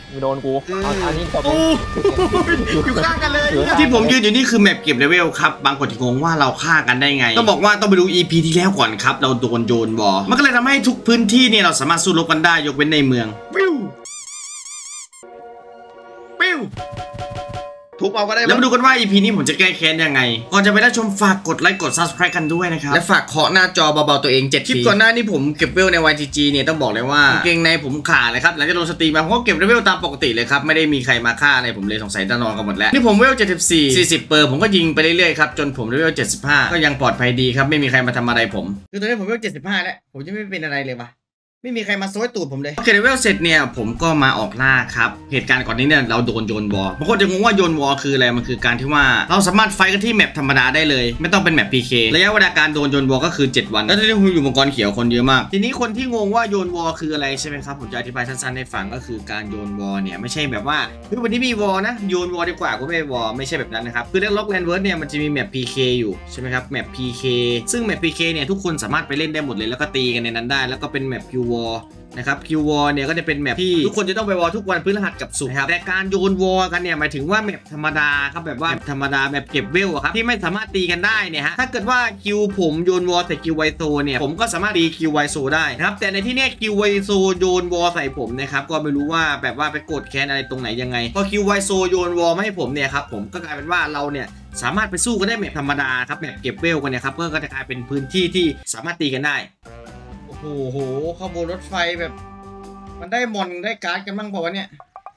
มึงโดนกูอันนี้โอ้อยู่ข้างกันเลยที่ผมยืนอยู่นี่คือแมปเก็บเลเวลครับบางคนจะงงว่าเราฆ่ากันได้ไงต้องบอกว่าต้องไปดู EP ที่แล้วก่อนครับเราโดนโยนบอมันก็เลยทำให้ทุกพื้นที่เนี่ยเราสามารถสู้รบกันได้ยกเว้นในเมืองปิ้วทุบเอาก็ได้แล้วมาดูกันว่า EP นี้ผมจะแก้แค้นยังไงก่อนจะไปรับชมฝากกดไลค์กด Subscribe กันด้วยนะครับและฝากเคาะหน้าจอเบาๆตัวเอง7คลิปก่อนหน้านี้ผมเก็บเวลใน YTG เนี่ยต้องบอกเลยว่าเกงในผมขาดเลยครับหลังจากลงสตรีมมาผมก็เก็บเวลตามปกติเลยครับไม่ได้มีใครมาฆ่าอะไรผมเลยสงสัยจะนอนกันหมดแล้วนี่ผมเวล74 40เปอร์ผมก็ยิงไปเรื่อยๆครับจนผมเวล75ก็ยังปลอดภัยดีครับไม่มีใครมาทำอะไรผมคือตอนนี้ผมเวล75แล้วผมจะไม่เป็นอะไรเลยวะไม่มีใครมาโซยตูดผมเลยโอเคเลเวลเสร็จเนี่ยผมก็มาออกล่าครับเหตุการณ์ก่อนนี้เนี่ยเราโดนโยนวอลบางคนจะงงว่าโยนวอลคืออะไรมันคือการที่ว่าเราสามารถไฟกันที่แมปธรรมดาได้เลยไม่ต้องเป็นแมป PK ระยะเวลาการโดนโยนวอลก็คือ7วันแล้วตอนนี้ผมอยู่มังกรเขียวคนเยอะมากทีนี้คนที่งงว่าโยนวอลคืออะไรใช่ไหมครับผมจะอธิบายสั้นๆให้ฟังก็คือการโยนวอลเนี่ยไม่ใช่แบบว่าวันนี้มีวอลนะโยนวอลดีกว่าก็ไม่วอลไม่ใช่แบบนั้นนะครับคือเรื่องล็อกแลนด์เวิร์ดเนี่ยมันจะมีแมป PK อยู่ใช่ไหมครับแมป PK ซึ่งแมป PK เนี่ยทุกคนสามารถไปเล่นได้หมดเลยแล้วก็ตีกันในนั้นได้แล้วก็เป็นแมป Q Warนะครับคิววอลเนี่ยก็จะเป็นแมปที่ทุกคนจะต้องไปวอลทุกวันพฤหัสกับศุกร์ครับแต่การโยนวอลกันเนี่ยหมายถึงว่าแมปธรรมดาครับแบบว่าธรรมดาแบบเก็บเวลครับที่ไม่สามารถตีกันได้เนี่ยฮะถ้าเกิดว่าคิวผมโยนวอลใส่คิวไวโซเนี่ยผมก็สามารถตีคิวไวโซได้นะครับแต่ในที่นี้คิวไวโซโยนวอลใส่ผมนะครับก็ไม่รู้ว่าแบบว่าไปกดแค้นอะไรตรงไหนยังไงพอคิวไวโซโยนวอลมาให้ผมเนี่ยครับผมก็กลายเป็นว่าเราเนี่ยสามารถไปสู้กันได้แมปธรรมดาครับแมปเก็บเวลกันเนี่ยครับก็จะกลายเป็นพื้นที่ที่สามารถตีกันได้โอ้โหขบวนรถไฟแบบมันได้มอนได้การ์ดกันบ้างเปล่าวะเนี่ย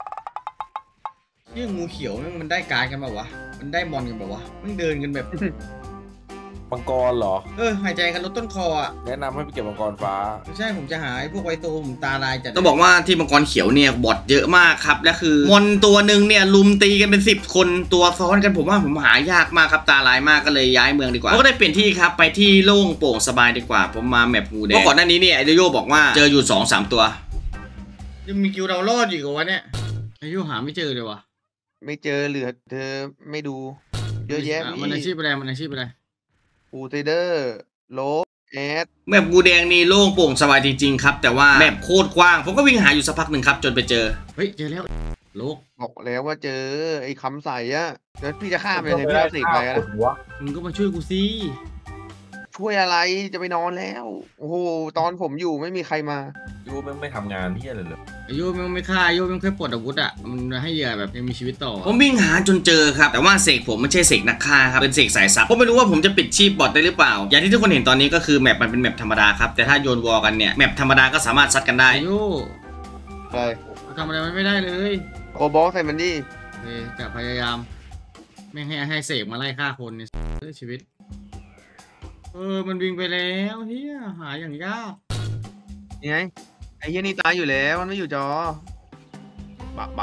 ยื่งูเขียวมันได้การ์ดกันเปล่าวะมันได้มอนกันเปล่าวะมันเดินกันแบบมังกรเหรอหายใจกันลดต้นคออ่ะแนะนำให้ไปเก็บมังกรฟ้าไม่ใช่ผมจะหาพวกไวโตผมตาลายจัดต้องบอกว่าที่มังกรเขียวเนี่ยบอทเยอะมากครับและคือมอนตัวหนึ่งเนี่ยลุมตีกันเป็น10คนตัวซ้อนกันผมว่าผมหายากมากครับตาลายมากก็เลยย้ายเมืองดีกว่าก็ได้เปลี่ยนที่ครับไปที่โล่งโปร่งสบายดีกว่าผมมาแมปงูแดงเพราะก่อนหน้านี้เนี่ยไอเดโยบอกว่าเจออยู่ 2-3 ตัวยังมีกิวเรารอดอยู่กับวะเนี่ยอายุหาไม่เจอเลยวะไม่เจอเหลือเธอไม่ดูเยอะแยะมันอาชีพอะไรมันอาชีพอะไรอูเทเดอร์โลแอดแมปงูแดงนี่โล่งโปร่งสบายจริงๆครับแต่ว่าแมปโคตรกว้างผมก็วิ่งหาอยู่สักพักหนึ่งครับจนไปเจอเฮ้ยเจอแล้วโลกบอกแล้วว่าเจอไอ้คำใส่อะแล้วพี่จะฆ่ามันยังไงพี่เอาสิไปนะมึงก็มาช่วยกูสิช่วยอะไรจะไปนอนแล้วโอ้โหตอนผมอยู่ไม่มีใครมายูไม่ทำงานที่อะไรเลยอายุมันไม่ฆ่าอายุมันแค่ปลดอาวุธอ่ะมันให้เหยื่อแบบยังมีชีวิตต่อผมวิ่งหาจนเจอครับแต่ว่าเสกผมไม่ใช่เสกนักฆ่าครับเป็นเสกสายซับผมไม่รู้ว่าผมจะปิดชีพบอทได้หรือเปล่าอย่างที่ทุกคนเห็นตอนนี้ก็คือแมปมันเป็นแมปธรรมดาครับแต่ถ้าโยนวอลกันเนี่ยแมปธรรมดาก็สามารถซัดกันได้อายุใช่ทำอะไรมันไม่ได้เลยโคบอลใส่มันดิจะพยายามไม่ให้เสกมาไล่ฆ่าคนในชีวิตมันวิ่งไปแล้วเฮียหาอย่างยากนี่ไงไอ้เฮียนี่ตายอยู่แล้วมันไม่อยู่จอบะ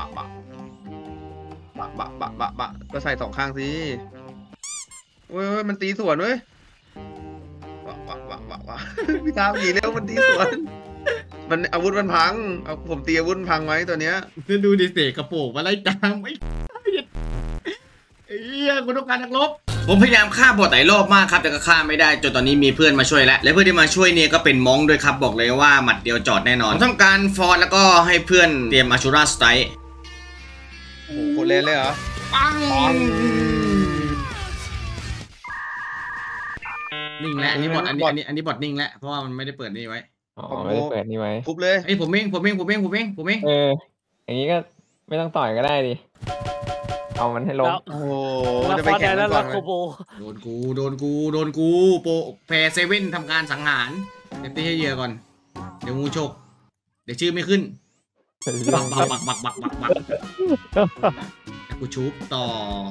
ก็ใส่2 ข้างสิเว้ยมันตีสวนเว้ยพี่ตามหนีเร็วมันตีสวนมันอาวุธมันพังเอาผมตีอาวุธพังไว้ตัวเนี้ยดูดิเสกกระโปงมาไล่ตามไอ้เฮียกูต้องการนักรบผมพยายามฆ่าบอทหลายรอบมากครับแต่ก็ฆ่าไม่ได้จนตอนนี้มีเพื่อนมาช่วยแล้วและเพื่อนที่มาช่วยเนี่ยก็เป็นมองด้วยครับบอกเลยว่าหมัดเดียวจอดแน่นอนผมทำการฟอนแล้วก็ให้เพื่อนเตรียมอาชูราสไตร์โอ้โหคนเล่นเลยเหรอปังนิ่งแล้วอันนี้บอทอันนี้บอทนิ่งแล้วเพราะว่ามันไม่ได้เปิดนี่ไว้ไม่ได้เปิดนี่ไว้ทุบเลยไอ้ผมเองอย่างนี้ก็ไม่ต้องต่อยก็ได้ดิเอามันให้ลงโอ้โหจะไปแข่งแล้วโคโบโดนกูโปแพรเซเว่นทำการสังหารเดี๋ยวตีให้เหยื่อก่อนเดี๋ยวงูฉกเดี๋ยวชื่อไม่ขึ้นบักกูชุบต่อ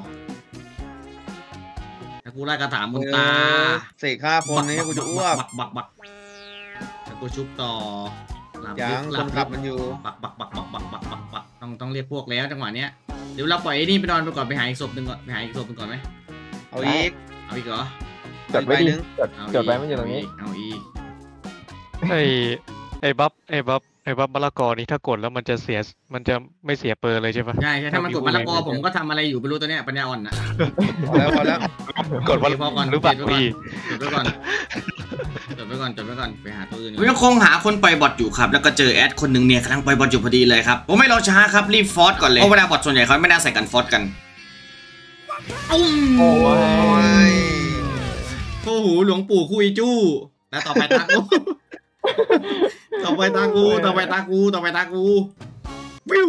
ถ้ากูไล่กระถางบนตาเสกฆ่าคนนี้กูจะอ้วกบักถ้ากูชุบต่อยังคนขับมันอยู่บักต้องเรียกพวกแล้วจังหวะเนี้ยเดี๋ยวเราปล่อยไอ้นี่ไปนอนไปก่อนไปหาอีกศพหนึ่งก่อนไหมเอาอีกเหรอจดไว้ดิจดไว้มันอยู่ตรงนี้เอาอีกไอ้บัฟไอ้ว่ามะละกอนี่ถ้ากดแล้วมันจะไม่เสียเปอร์เลยใช่ปะใช่ถ้ามันกดมะละกอผมก็ทำอะไรอยู่ไม่รู้ตัวเนี้ยปัญญาอ่อนนะพอแล้วกดว่าพอก่อนหรือเปล่าจดไว้พี่ก่อนจดไว้ก่อนไปหาตัวอื่นผมยังคงหาคนปล่อยบอทอยู่ครับแล้วก็เจอแอดคนหนึ่งเนี่ยกำลังปล่อยบอทอยู่พอดีเลยครับผมไม่รอช้าครับรีบฟอสก่อนเลยเพราะเวลาบอทส่วนใหญ่เขาไม่น่าใส่กันฟอสกันตุ้มโอ้ยโอ้โหหลวงปู่คุยจู้แล้วต่อไปตากูต่อไปตากูปิ้ว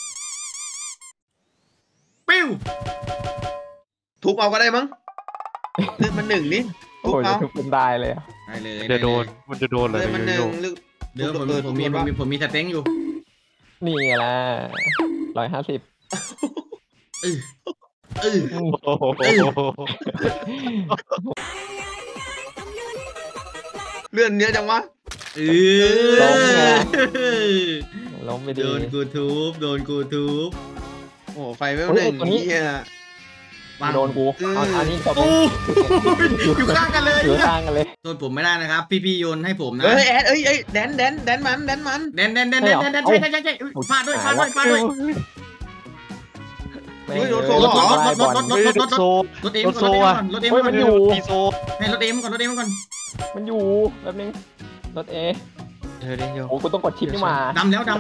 ทุบเอาก็ได้มั้งเลือดมันหนึ่งนี่ทุบโอ้ยเอาทุกคนได้เลยอะได้เลยมันจะโดนเลยเลือดมันหนึ่งลึกเดี๋ยวผมมีสเต็งอยู่นี่ไงล่ะ150 เออโอ้โหเลือดเยอะจังวะล้มไปโดดีนกูทุบโอ้ไฟเวลหนึ่งเนี่ยโดนกูเอาอันนี้ต่อไปโอ้อยู่ข้างกันเลยอยู่ข้างกันเลยโดนผมไม่ได้นะครับพี่โยนให้ผมนะเฮ้ยแอดเอ้ยแดนมันแดนใช่ฟาดด้วยไม่โดนโซ่รถเหรอรถเอ็มโดนโซ่อะรถเอ็มเฮ้ยมันอยู่ตีโซให้รถเอ็มก่อนมันอยู่แบบนึงรถเอเดี๋ยวโอ้กูต้องกดชิปนี่มาดำแล้วโอเค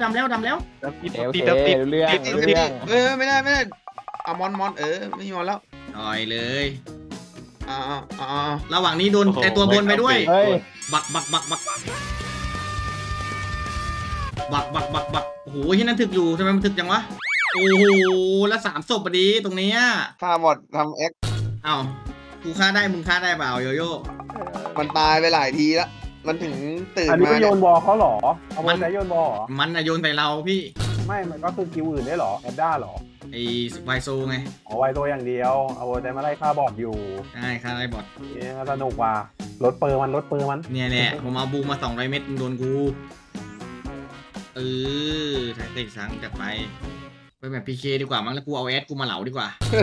เรื่องเออไม่ได้เอามอนไม่มีมอนแล้วต่อยเลยอ่าระหว่างนี้โดนแต่ตัวบนไปด้วยเฮ้ยบักโอ้โหที่นั่นถึกอยู่ทำไมมันถึกจังวะโอ้โหแล้ว3 ศพพอดีตรงเนี้ยฆ่าบอดทำแอคอ้าวกูฆ่าได้มึงฆ่าได้เปล่าโยโย่มันตายไปหลายทีแล้วมันถึงตื่นอันนี้มาก็โยเนี่ยนบอลเขาเหรอเอาบอลใช้โยนบอลเหรอมันอะโยนใส่เราพี่ไม่ มันก็คือคิวอื่นได้เหรอแอดด้าเหรอไอ้ไวโซไงเอาไว้ตัวอย่างเดียว เอาบอลใช้มาไล่ฆ่าบอดอยู่ใช่ฆ่าได้บอทเนี่ยสนุกว่ะลดเปอร์มันเนี่ยแหละผมเอาบูมา200 เม็ดมึงโดนกูแท็กติกสังจัดไปแบบพีเคดีกว่ามั้งแล้วกูเอาแอดกูมาเหลาดีกว่า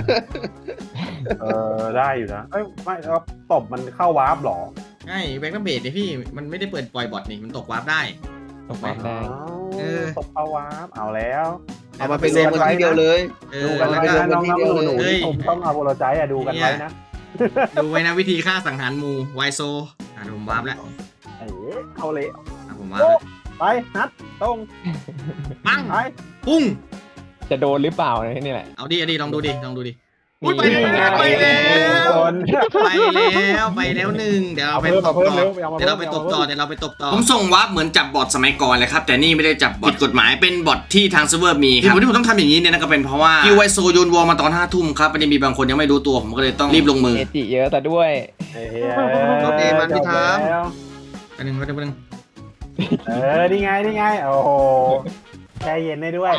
ได้อยู่นะ เอ้ย ไม่แล้วตบมันเข้าวาร์ปเหรอใช่แบ็กน้ำเบดเนี่ยพี่มันไม่ได้เปิดปล่อยบอทนี่มันตกวาร์ปได้ตกมาได้ตบเข้าวาร์ปเอาแล้วเอามาเป็นรวมกันทีเดียวเลยดูกันไว้แล้วก็นะน้องๆหนูเฮ้ยๆผมต้องเอาโปรใจอะดูกันไว้นะดูไว้นะวิธีฆ่าสังหารหมูไวโซผมวาร์ปแล้วเอ๋เอาเลยผมวาร์ปแล้วไปนัดตรงปังไปปุ้งจะโดนหรือเปล่านี่แหละเอาดิลองดูดิอุ๊ยนี่ไปแล้วโดนไปแล้วหนึ่งเดี๋ยวเราไปตบต่อผมส่งวาร์ปเหมือนจับบอทสมัยก่อนเลยครับแต่นี่ไม่ได้จับบอทผิดกฎหมายเป็นบอทที่ทางเซิร์ฟเวอร์มีครับที่ผมต้องทำอย่างนี้เนี่ยนะก็เป็นเพราะว่ากิวไวโซโยนวอลมาตอน5 ทุ่มครับมันจะมีบางคนยังไม่รู้ตัวผมก็เลยต้องรีบลงมือเอจิเยอะแต่ด้วยรถเอมันพี่ทามอันหนึ่งนี่ไงโอ้โหแช่เย็นได้ด้วย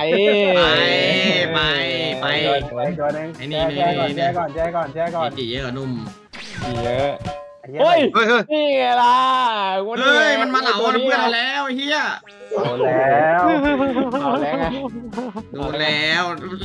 ไปตัวนึงไอ้นี่แช่ก่อนเอจิเยอะกว่านุ่มเยอะเฮ้ยเฮ้ยนี่ไงล่ะเฮ้ยมันมาเหลาเพื่อนเราแล้วเฮียเอาแล้วเอาแล้วไงดูแล้ว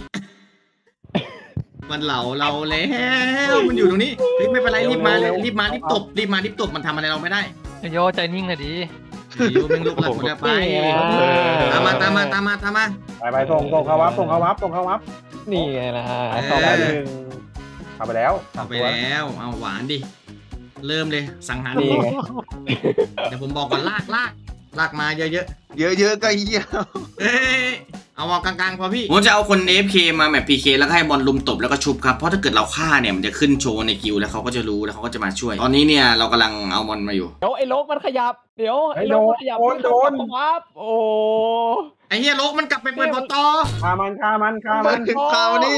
มันเหลาเราแล้วมันอยู่ตรงนี้ไม่เป็นไรรีบตบมันทำอะไรเราไม่ได้โยใจนิ่งเลยดิอยู่เป็นลูกหลักคนไปตามมาไปส่งเข้าวับนี่ไงล่ะต่อไปหนึ่งเข้าไปแล้วเอาไปแล้วเอาหวานดิเริ่มเลยสังหารนี่ไงเดี๋ยวผมบอกก่อนลากมาเยอะเยอะก็เหี้ยเอ้ยเอากลางๆพอพี่ผมจะเอาคน AFK มาแมป PK แล้วก็ให้บอลลุมตบแล้วก็ชุบครับเพราะถ้าเกิดเราฆ่าเนี่ยมันจะขึ้นโชว์ในกิลแล้วเขาก็จะรู้แล้วเขาก็จะมาช่วยตอนนี้เนี่ยเรากำลังเอาบอลมาอยู่เดี๋ยวไอ้โลกมันขยับเดี๋ยวไอ้โลกมันขยับโดนวับโอ้ไอ้เฮียโลกมันกลับไปเปิดบอลต่อฆ่ามันข่าวนี่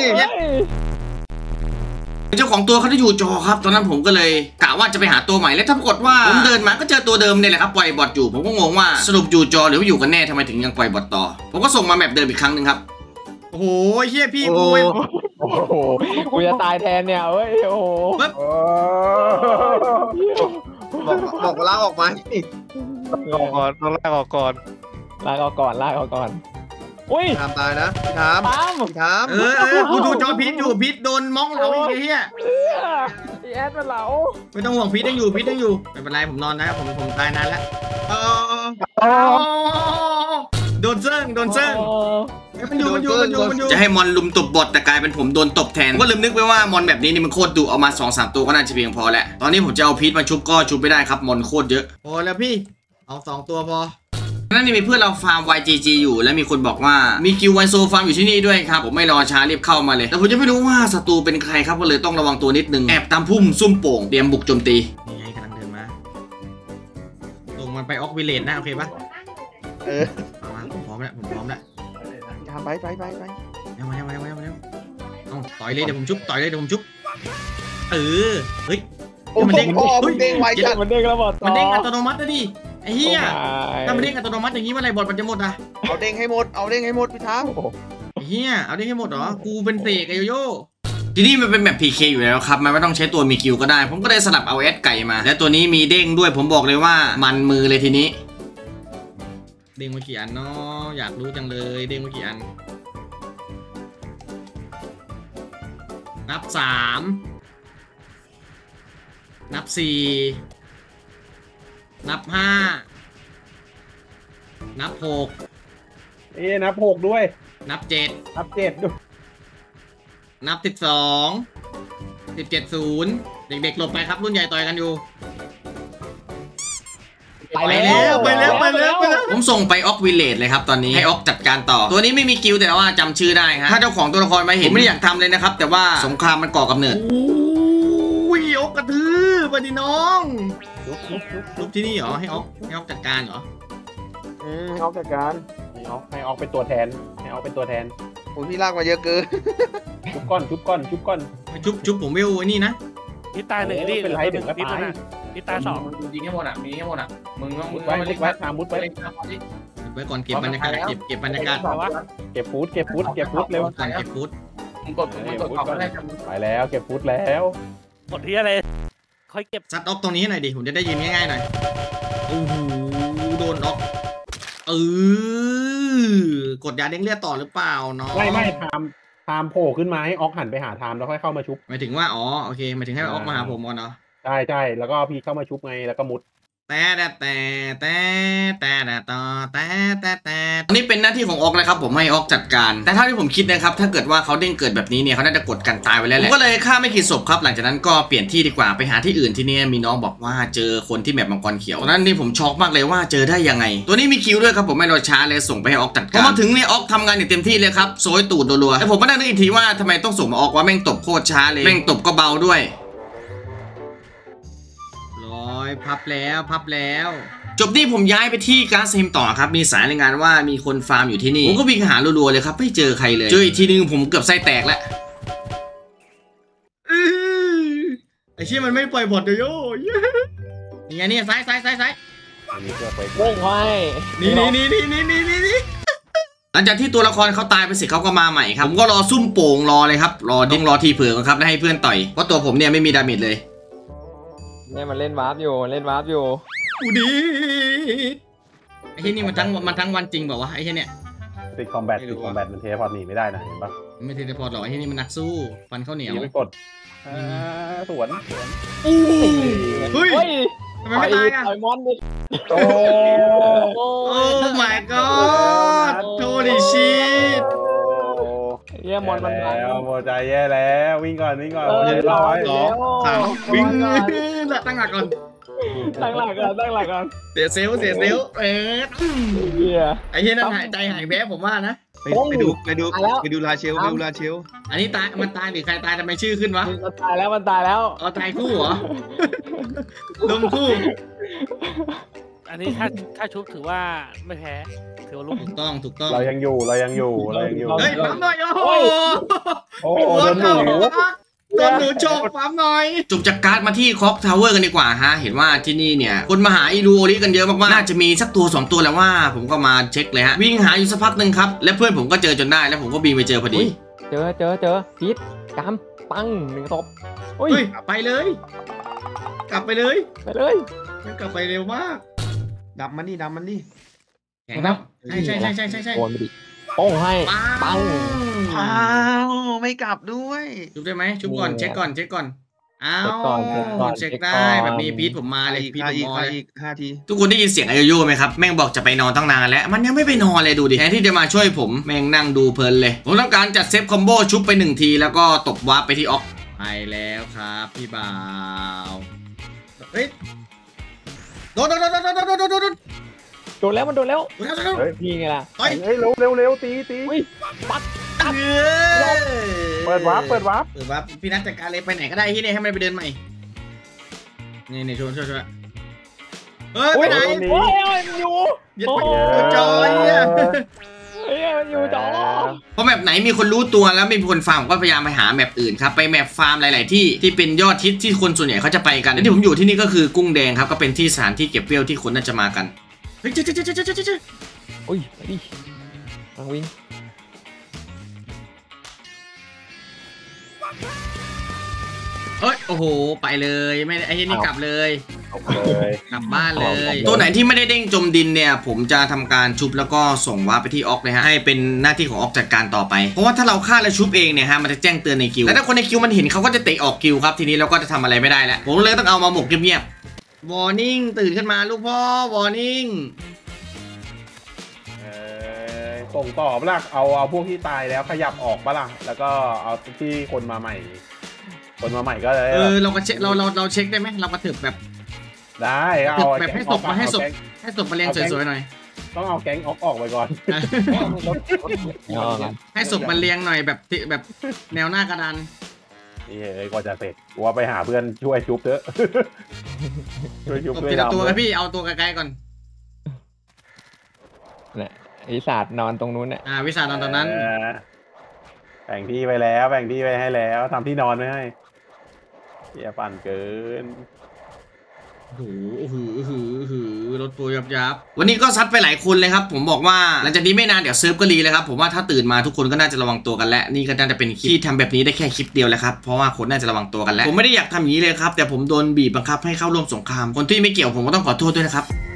เจ้าของตัวเขาได้อยู่จอครับตอนนั้นผมก็เลยกะว่าจะไปหาตัวใหม่แล้วถ้าปรากฏว่าผมเดินมาก็เจอตัวเดิมเนี่ยแหละครับปล่อยบอทอยู่ผมก็งงว่าสรุปอยู่จอหรือว่าอยู่กันแน่ทำไมถึงยังปล่อยบอทต่อผมก็ส่งมาแมปเดิมอีกครั้งหนึ่งครับโอ้โหเฮียพี่กูโอ้โหกูจะตายแทนเนี่ยเอ้ยโอ้โหบอกลาออกมาออกก่อนต้องลากออกก่อนลากออกก่อนอุ้ยทามตายนะพี่ทามตามกูดูจอพิษอยู่พิษโดนมองเราอีกเฮียไอแอดมันเหลาไม่ต้องห่วงพิษยังอยู่ไม่เป็นไรผมนอนนะผมตายนานแล้วโดนเซิงโอ้มันอยู่จะให้มอนลุมตบบอทแต่กลายเป็นผมโดนตบแทนก็ลืมนึกไปว่ามอนแบบนี้นี่มันโคตรดุเอามา 2-3 ตัวก็น่าจะเพียงพอแล้วตอนนี้ผมจะเอาพีทมาชุบก็ชุบไม่ได้ครับมอนโคตรเยอะพอแล้วพี่เอา2ตัวพอนั่นนี่มีเพื่อนเราฟาร์ม YGG อยู่และมีคนบอกว่ามีคิวไวโซฟาร์มอยู่ที่นี่ด้วยครับผมไม่รอช้ารีบเข้ามาเลยแต่ผมจะไม่รู้ว่าศัตรูเป็นใครครับก็เลยต้องระวังตัวนิดนึงแอบตามพุ่มซุ่มโป่งเตรียมบุกโจมตีนี่ไงกำลังเดินมาลงมันไปออกวิลเลจนะโอเคปะ มาผมพร้อมแล้วทำไปมาเอาต่อยเลยเดี๋ยวผมชุบเฮ้ยโอ้โหเด้งไวจัดมันเด้งแล้วบอดมันเด้งอัตโนมัตินะดิไอ้เหี้ยถ้ามันเด้งอัตโนมัติอย่างนี้เมื่อไหร่บอทมันจะหมดอ่ะเอาเด้งให้หมดพี่ช้างไอ้เหี้ยเอาเด้งให้หมดเหรอกูเป็นเสกไอโยโย่ทีนี้มันเป็นแบบ PK อยู่แล้วครับมันไม่ต้องใช้ตัวมีคิวก็ได้ผมก็ได้สลับเอาแอดไก่มาและตัวนี้มีเด้งด้วยผมบอกเลยว่ามันมือเลยทีนี้เด้งมากี่อันเนาะอยากรู้จังเลยเด้งมากี่อันนับ3นับ4นับ5นับ6 นับ6ด้วยนับ7 นับ7ด้วยนับ12 17-0เด็กๆหลบไปครับรุ่นใหญ่ต่อยกันอยู่ไปแล้วผมส่งไปออกวิลเลจเลยครับตอนนี้ให้ออกจัดการต่อตัวนี้ไม่มีกิลแต่ว่าจำชื่อได้ฮะถ้าเจ้าของตัวละครมาเห็นผมไม่ได้อยากทำเลยนะครับแต่ว่าสงครามมันก่อกำเนิดอุ้ยออกกระทืบมาดิน้องลุกที่นี่เหรอให้ออกจัดการเหรอให้ออกจัดการให้ออกเป็นตัวแทนโอ้พี่ลากมาเยอะเกินชุบก้อนชุบผมเวลไอ้นี่นะนี่ตาย1นี่เป็นไรถึงก็ตายนี่ตาย2 ยิงให้หมดอ่ะมีให้หมดอ่ะมึงต้องมุดไว้ตามมุดไว้ก่อนเก็บบรรยากาศเก็บบรรยากาศเก็บฟูดเร็วก่อนเก็บฟูดมึงกดก่อนไปแล้วเก็บฟูดแล้วกดที่อะไรค่อยเก็บซัดออกตรงนี้หน่อยดิผมจะได้ยินง่ายๆหน่อยโอ้โหโดนออกกดยาเด้งเลือดต่อหรือเปล่าเนาะไม่ทามโผล่ขึ้นมาให้ออกหันไปหาทามแล้วค่อยเข้ามาชุบหมายถึงว่าอ๋อโอเคหมายถึงให้ออกมาหาผมเนาะใช่แล้วก็พี่เข้ามาชุบไงแล้วก็มุดแต่อันนี้เป็นหน้าที่ของออกนะครับผมให้ออกจัดการแต่เท่าที่ผมคิดนะครับถ้าเกิดว่าเขาเด้งเกิดแบบนี้เนี่ยเขาน่าจะกดกันตายไปแล้วแหละผมก็เลยฆ่าไม่กี่ศพครับหลังจากนั้นก็เปลี่ยนที่ดีกว่าไปหาที่อื่นที่นี่มีน้องบอกว่าเจอคนที่แบบมังกรเขียวตอนนั้นนี่ผมช็อกมากเลยว่าเจอได้ยังไงตัวนี้มีคิวด้วยครับผมไม่รอช้าเลยส่งไปให้ออกจัดการพอมาถึงเนี่ยออกทำงานอย่างเต็มที่เลยครับโซยตูดรัวๆแต่ผมมานั่งนึกอีกทีว่าทำไมต้องส่งมาออกว่าแม่งตบโคตรช้าเลยแม่งตบก็เบาด้วยพับแล้วจบที่ผมย้ายไปที่การ์ดเซมต่อครับมีสายรายงานว่ามีคนฟาร์มอยู่ที่นี่ผมก็วิ่งหารัวๆเลยครับไม่เจอใครเลยเจออีกทีนึงผมเกือบไส้แตกแล้วไอ้เชี่ยมันไม่ปล่อยบอดเดียวนี่ซ้ายโว้งไว้นี่หลังจากที่ตัวละครเขาตายไปเสร็จเขาก็มาใหม่ครับผมก็รอซุ่มโป่งรอเลยครับรอทีเผื่อครับแล้วให้เพื่อนต่อยเพราะตัวผมเนี่ยไม่มีดาเมจเลยเนี่ยมันเล่นวาร์ปอยู่อูดีไอ้ที่นี่มันทั้งวันจริงเปล่าวะไอ้ที่เนี่ยติดคอมแบทมันเทพอร์ตหนีไม่ได้นะเห็นปะไม่เทพอร์ตหรอกไอ้ที่นี่มันนักสู้ฟันข้าวเหนียวไม่กดสวนอู้เฮ้ยทำไมไม่ตายอ่ะต่อยมอนดิโอ้ my god holy shit เยี่ยมอนมันแล้วโมใจแย่แล้ววิ่งก่อนวิ่งตั้งหลักก่อนเสียเซลไอ้เหี้ยนั่นหายใจหายแวบผมว่านะไปดูลาเชลอันนี้มันตายหรือใครตายทำไมชื่อขึ้นวะมันตายแล้วอ๋อตายคู่เหรอลงคู่อันนี้ถ้าชุบถือว่าไม่แพ้ถือว่าลุกถูกต้องเรายังอยู่เฮ้ยปั๊มหน่อยโอ้โหโดนหนูโจกปั๊มหน่อยจบจากการ์ดมาที่คอกทาวเวอร์กันดีกว่าฮะเห็นว่าที่นี่เนี่ยคนมาหาอีรูโอริกันเยอะมากๆน่าจะมีสักตัว2ตัวแล้วว่าผมก็มาเช็คเลยฮะวิ่งหาอยู่สักพักนึงครับและเพื่อนผมก็เจอจนได้แล้วผมก็บินไปเจอพอดีเจอพีทกำปัง1ศพไปเลยกลับไปเลยกลับไปเร็วมากดับมันดิแข่งครับใช่โอนไปดิโป้งให้ปังไม่กลับด้วยชุบได้ไหมชุบก่อนเช็คก่อนอ้าวเช็เช็คคก่อนได้แบบนี้พีทผมมาเลยอีกพีท 5 ผมอีกมอเลยอีก5 ทีทุกคนได้ยินเสียงไอโยโย่ไหมครับแม่งบอกจะไปนอนตั้งนานแล้วมันยังไม่ไปนอนเลยดูดิแทนที่จะมาช่วยผมแม่งนั่งดูเพลินเลยผมต้องการจัดเซฟคอมโบชุบไป1ทีแล้วก็ตบวาร์ปไปที่ออกไปแล้วครับพี่บ่าวเฮ้ยโดนโดนแล้วมันโดนแล้วเฮ้ยนี่ไงล่ะต่อยเฮ้ยเร็วตีอุ้ยปัดเปิดวาร์ปเปิดวาร์ปพี่นัทจัดการเลยไปไหนก็ได้ที่นี่ให้มันไปเดินใหม่นี่ช่วยเฮ้ยไปไหนโอ้ยมันอยู่อย่าไปจอยอ่ะเฮ้ยมันอยู่จอเพราะแมปไหนมีคนรู้ตัวแล้วมีคนฟาร์มก็พยายามไปหาแมปอื่นครับไปแมปฟาร์มหลาย ๆ ที่เป็นยอดฮิตที่คนส่วนใหญ่เขาจะไปกันและที่ผมอยู่ที่นี่ก็คือกุ้งแดงครับก็เป็นที่สถานที่เก็บเวลที่คนน่าจะมากันเฮ้ยเจ๊อุ้ยดิลังวิ่งเฮ้ยโอ้โหไปเลยไม่ไอ้นี่กลับเลยโอเคกลับบ้านเลย ตัวไหนที่ไม่ได้เด้งจมดินเนี่ยผมจะทำการชุบแล้วก็ส่งวาร์ปไปที่ออกเลยฮะให้เป็นหน้าที่ของออกจัดการต่อไปเพราะว่าถ้าเราฆ่าแล้วชุบเองเนี่ยฮะมันจะแจ้งเตือนในคิวแล้วถ้าคนในคิวมันเห็นเขาก็จะเตะออกคิวครับทีนี้เราก็จะทำอะไรไม่ได้แล้วผมเลยต้องเอามาหมกเงียบๆ warning ตื่นขึ้นมาลูกพ่อ warning ส่งต่อปะล่ะเอาพวกที่ตายแล้วขยับออกปะล่ะแล้วก็เอาที่คนมาใหม่ก็เลยเราก็เช็คเราเช็คได้ไหมเรากระเถิบแบบได้เอาแบบให้ศพมาให้ศพมาเรียงสวยๆหน่อยต้องเอาแก๊งออกไปก่อนให้ศพมาเรียงหน่อยแบบแนวหน้ากระดานนี่กว่าจะเสร็จกูว่าไปหาเพื่อนช่วยชุบเถอะช่วยชุบตบช่วยทีละตัวดำกันพี่เอาตัวไกลๆก่อนเนี่ยวิสาดนอนตรงนู้นเนี่ยวิสาตอนนั้นแบ่งที่ไปแล้วแบ่งที่ไปให้แล้วทำที่นอนไม่ให้เหี้ยปั่นเกินรถปูยับวันนี้ก็ซัดไปหลายคนเลยครับผมบอกว่าหลังจากนี้ไม่นานเดี๋ยวเซิร์ฟก็รีเลยครับผมว่าถ้าตื่นมาทุกคนก็น่าจะระวังตัวกันและนี่ก็น่าจะเป็นคลิปที่ทำแบบนี้ได้แค่คลิปเดียวแหละครับเพราะว่าคนน่าจะระวังตัวกันแล้วผมไม่ได้อยากทำอย่างนี้เลยครับแต่ผมโดนบีบบังคับให้เข้าร่วมสงครามคนที่ไม่เกี่ยวผมก็ต้องขอโทษด้วยนะครับ